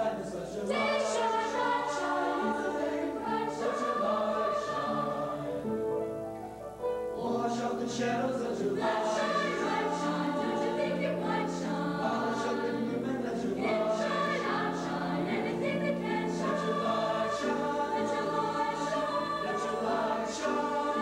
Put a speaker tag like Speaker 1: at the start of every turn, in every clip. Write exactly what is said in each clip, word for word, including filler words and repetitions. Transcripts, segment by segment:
Speaker 1: gladness, let your light shine. Light shine, let your light shine. Wash out the shadows, let your light shine. Light shine, don't you think it might shine? Polish up the human, let your light shine. Outshine anything that can shine. Let your light shine. Let your light shine. Let your light shine.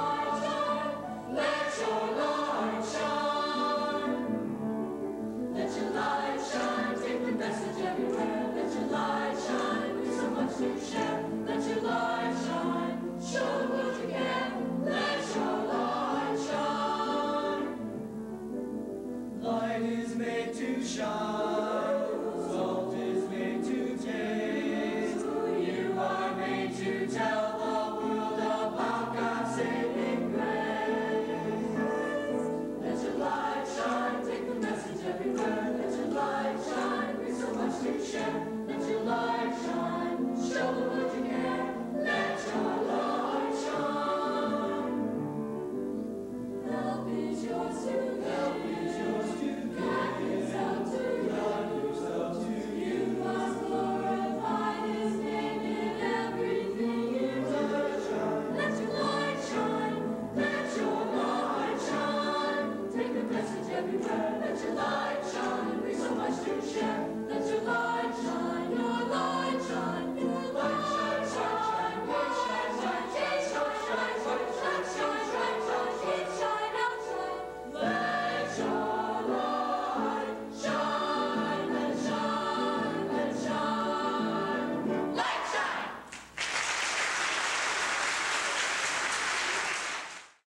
Speaker 1: Let your light shine. Let your light shine. Take the message everywhere. Let your light shine. We've so much to share. Let your light shine. Show the world you can. Let your light shine. Light is made to shine. Salt is made to taste. You are made to tell the world about God's saving grace. Let your light shine. Take the message everywhere. Let your light shine. We've so much to share. Let your light shine. Show the world you can. Let your light shine. Help is yours to give. Help is yours to give. God gives out to you. God gives out to you. You must glorify His name in everything you do. Let your light shine. Let your light shine. Take the message everywhere. Let your light shine. We've so much to share.